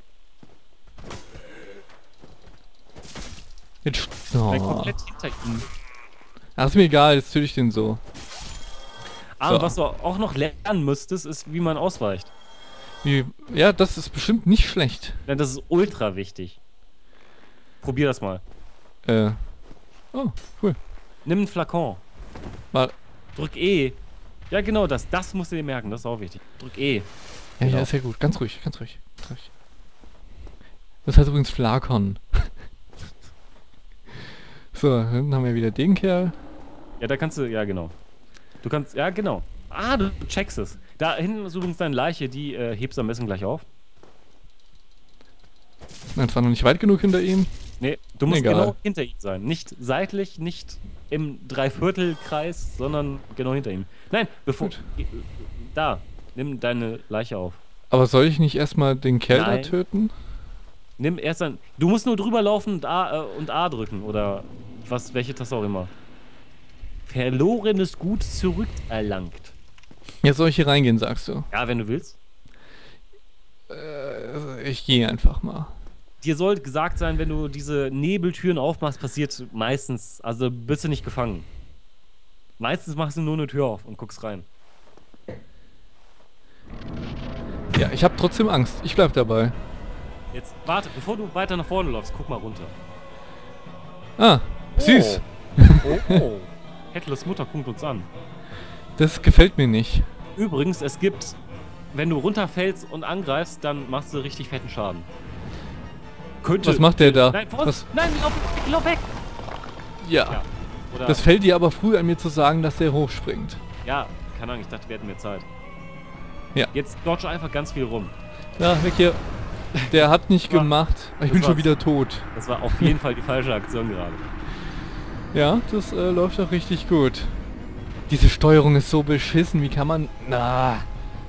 Jetzt... st- Weil Oh. komplett hinter ihm. Ach, ist mir egal, jetzt töte ich den so. Ah, So. und was du auch noch lernen müsstest, ist, wie man ausweicht. Wie, ja, das ist bestimmt nicht schlecht. Denn das ist ultra wichtig. Probier das mal. Äh. Oh, cool. Nimm einen Flakon. Mal, Drück E. Ja, genau das. Das musst du dir merken. Das ist auch wichtig. Drück E. ja, Genau. ja, ist ja gut. Ganz ruhig, ganz ruhig. Ganz ruhig. Das heißt übrigens Flakon. So, dann haben wir wieder den Kerl. Ja, da kannst du, ja genau. Du kannst, ja genau. Ah, du checkst es. Da hinten ist übrigens deine Leiche, die äh, hebst du am besten gleich auf. Nein, es war noch nicht weit genug hinter ihm. Nee, du musst Egal. genau hinter ihm sein. Nicht seitlich, nicht im Dreiviertelkreis, sondern genau hinter ihm. Nein, bevor. Gut. äh, Da, nimm deine Leiche auf. Aber soll ich nicht erstmal den Kerl Nein. da töten? Nimm erst dann. Du musst nur drüber laufen und A, äh, und A drücken. Oder was, welche Taste auch immer. Verlorenes Gut zurückerlangt. Jetzt soll ich hier reingehen, sagst du. Ja, wenn du willst. Äh, ich gehe einfach mal. Dir soll gesagt sein, wenn du diese Nebeltüren aufmachst, passiert meistens, also bist du nicht gefangen. Meistens machst du nur eine Tür auf und guckst rein. Ja, ich habe trotzdem Angst. Ich bleib dabei. Jetzt warte, bevor du weiter nach vorne läufst, guck mal runter. Ah, süß. Oh, oh. Hettles Mutter guckt uns an. Das gefällt mir nicht. Übrigens, es gibt, wenn du runterfällst und angreifst, dann machst du richtig fetten Schaden. Könnte. Was macht der da? Nein, Vorsicht, Was? nein, lauf weg, lauf weg! Ja. Ja. Oder, Das fällt dir aber früh an mir zu sagen, dass der hochspringt. ja, keine Ahnung, ich dachte, wir hätten mehr Zeit. Ja. Jetzt dodge einfach ganz viel rum. Ja, weg hier. Der hat nicht war- gemacht. Ich das bin schon war's. wieder tot. Das war auf jeden Fall die falsche Aktion gerade. Ja, das äh, läuft doch richtig gut. Diese Steuerung ist so beschissen. Wie kann man... Na.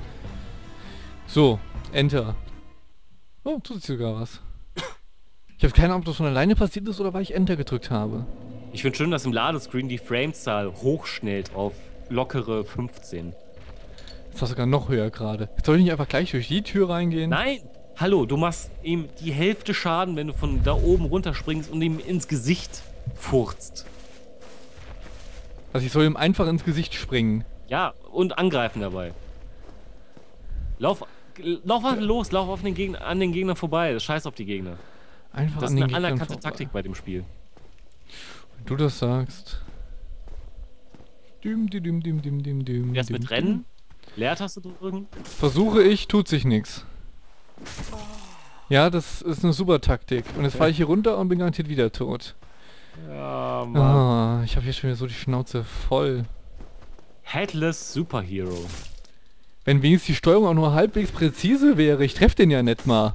So, Enter. Oh, tut sich sogar was. Ich habe keine Ahnung, ob das von alleine passiert ist oder weil ich Enter gedrückt habe. Ich finde schön, dass im Ladescreen die Framezahl hochschnellt auf lockere fünfzehn. Das war sogar noch höher gerade. Soll ich nicht einfach gleich durch die Tür reingehen? Nein! Hallo, du machst ihm die Hälfte Schaden, wenn du von da oben runterspringst und ihm ins Gesicht furzt. Also ich soll ihm einfach ins Gesicht springen. Ja, und angreifen dabei. Lauf, lauf einfach los, lauf auf den Gegner, an den Gegner vorbei. Scheiß auf die Gegner. Einfach Das an ist den eine Gegnern anerkannte vorbei. Taktik bei dem Spiel. Wenn du das sagst. Düm, düm, düm, düm, düm, düm, düm, Erst düm, mit Rennen, Leertaste drücken. Versuche ich, tut sich nichts. Ja, das ist eine super Taktik. Und jetzt falle ich hier runter und bin garantiert wieder tot. Ja, Ah, ich habe hier schon wieder so die Schnauze voll. Headless Superhero. Wenn wenigstens die Steuerung auch nur halbwegs präzise wäre, ich treffe den ja nicht mal.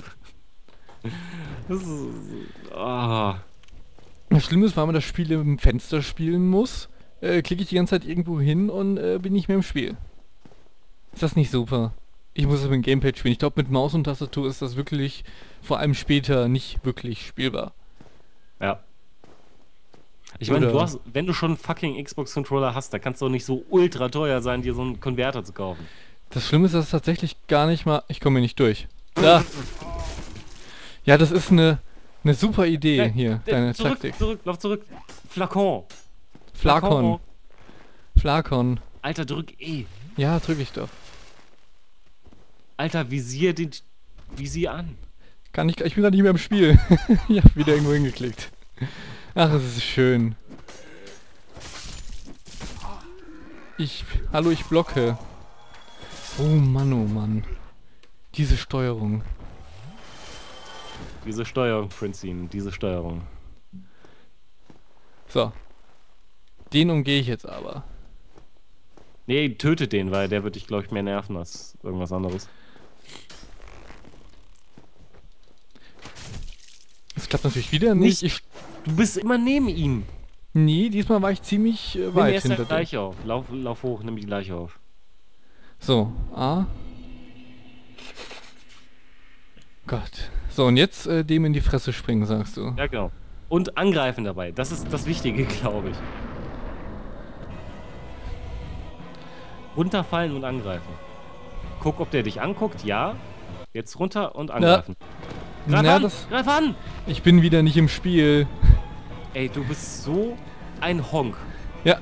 Das ist. Ah. Das Schlimme ist, weil man das Spiel im Fenster spielen muss, äh, klicke ich die ganze Zeit irgendwo hin und äh, bin nicht mehr im Spiel. Ist das nicht super? Ich muss es mit dem Gamepad spielen. Ich glaube, mit Maus und Tastatur ist das wirklich, vor allem später, nicht wirklich spielbar. Ja. Ich meine, Oder- du hast, wenn du schon einen fucking Xbox-Controller hast, da kannst du doch nicht so ultra teuer sein, dir so einen Konverter zu kaufen. Das Schlimme ist, dass es tatsächlich gar nicht mal... Ich komme hier nicht durch. Da. Ja, das ist eine, eine super Idee Nein, hier, äh, deine zurück, Taktik. zurück, lauf zurück. Flakon. Flakon. Flakon. Alter, drück E. Ja, drücke ich doch. Alter, visier den... Visier an. Kann ich... Ich bin gerade nicht mehr im Spiel. Ich habe wieder irgendwo hingeklickt. Ach, es ist schön. Ich... Hallo, ich blocke. Oh Mann, oh Mann. Diese Steuerung. Diese Steuerung, Francine, diese Steuerung. So. Den umgehe ich jetzt aber. Nee, tötet den, weil der wird dich, glaube ich, mehr nerven als irgendwas anderes. Das klappt natürlich wieder nicht. Nicht. Ich, Du bist immer neben ihm. nee, diesmal war ich ziemlich äh, Nimm weit erst hinter die dem. Leiche auf. Lauf, lauf hoch, nimm die Leiche auf. So, A. Gott. So, und jetzt äh, dem in die Fresse springen, sagst du. Ja, genau. Und angreifen dabei. Das ist das Wichtige, glaube ich. Runterfallen und angreifen. Guck, ob der dich anguckt. Ja. Jetzt runter und angreifen. Greif Na, an! das, Greif an! ich bin wieder nicht im Spiel. Ey, du bist so ein Honk. Ja,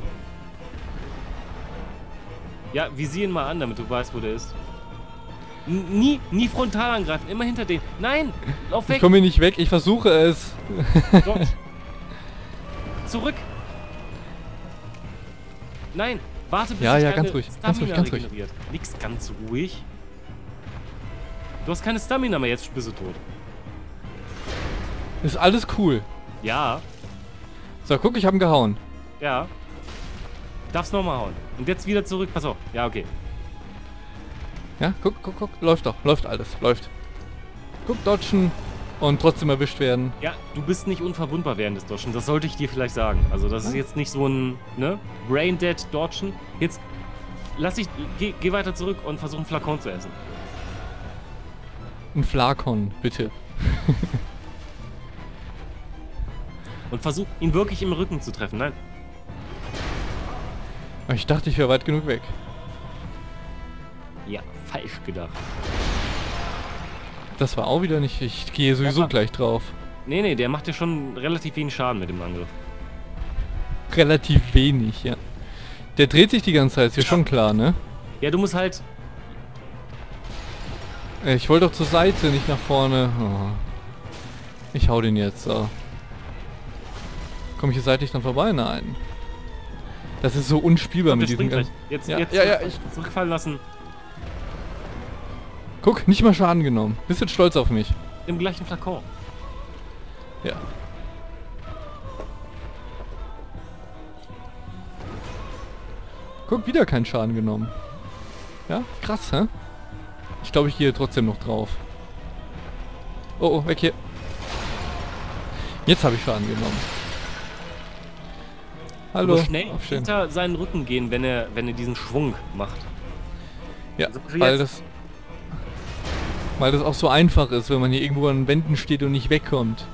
Ja, visier ihn mal an, damit du weißt, wo der ist. N nie, nie frontal angreifen, immer hinter den. Nein! Lauf ich weg! komme hier nicht weg. Ich versuche es. Dort. Zurück! Nein! Warte, bis Ja, sich ja, deine ganz ruhig, ganz ruhig, Stamina ganz ruhig. regeneriert. Nix ganz ruhig. Du hast keine Stamina mehr, jetzt bist du tot. Ist alles cool. Ja, So, guck, ich habe ihn gehauen. ja. Darfst nochmal hauen. Und jetzt wieder zurück. Pass auf. Ja, okay. Ja, guck, guck, guck. Läuft doch. Läuft alles. Läuft. Guck, dodgen und trotzdem erwischt werden. Ja, du bist nicht unverwundbar während des Dodgen. Das sollte ich dir vielleicht sagen. Also, das ist jetzt nicht so ein, ne? Brain-Dead Dodgen. Jetzt lass ich. Geh, geh weiter zurück und versuch einen Flakon zu essen. Ein Flakon, bitte. Und versuch, ihn wirklich im Rücken zu treffen. Nein. Ich dachte, ich wäre weit genug weg. Ja, falsch gedacht. Das war auch wieder nicht... Ich gehe sowieso Ja. gleich drauf. Nee, nee, der macht ja schon relativ wenig Schaden mit dem Angriff. Relativ wenig, ja. Der dreht sich die ganze Zeit, ist hier schon klar, ne? Ja, du musst halt. Äh, Ich wollte doch zur Seite, nicht nach vorne. Oh. Ich hau den jetzt, so. Komm ich hier seitlich dran vorbei? Nein. Das ist so unspielbar Komm, der mit diesem springt gleich. ganzen... Jetzt, Ja, jetzt ja, ja, zurück- ich- zurückfallen lassen. Guck, nicht mal Schaden genommen. Bist jetzt stolz auf mich. Im gleichen Flakon. Ja. Guck, wieder keinen Schaden genommen. Ja, krass, hä? Ich glaube, ich gehe trotzdem noch drauf. Oh, oh, weg hier. Jetzt habe ich Schaden genommen. Hallo. Aber schnell aufstehen. hinter seinen Rücken gehen, wenn er, wenn er diesen Schwung macht. Ja, Also weil jetzt- das... Weil das auch so einfach ist, wenn man hier irgendwo an Wänden steht und nicht wegkommt.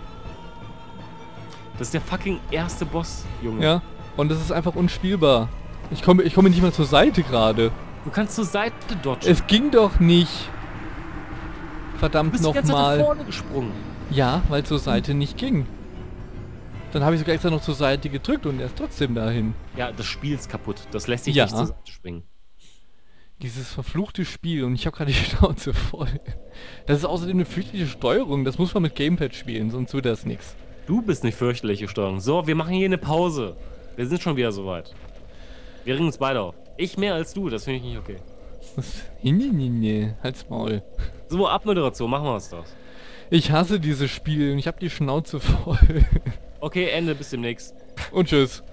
Das ist der fucking erste Boss, Junge. Ja, und das ist einfach unspielbar. Ich komme ich komme nicht mal zur Seite gerade. Du kannst zur Seite dodgen. Es ging doch nicht. du Verdammt bist die ganze Zeit nach nochmal. vorne gesprungen. Ja, weil zur Seite nicht ging. Dann habe ich sogar extra noch zur Seite gedrückt und er ist trotzdem dahin. Ja, das Spiel ist kaputt. Das lässt sich Ja. nicht zur Seite springen. Dieses verfluchte Spiel und ich habe gerade die Schnauze voll. Das ist außerdem eine fürchterliche Steuerung. Das muss man mit Gamepad spielen, sonst wird das nichts. Du bist nicht fürchterliche Steuerung. So, wir machen hier eine Pause. Wir sind schon wieder soweit. Wir ringen uns beide auf. Ich mehr als du, das finde ich nicht okay. Nee, nee, nee, halt's Maul. So, Abmoderation, machen wir es doch. Ich hasse dieses Spiel und ich habe die Schnauze voll. Okay, Ende, bis demnächst. Und tschüss.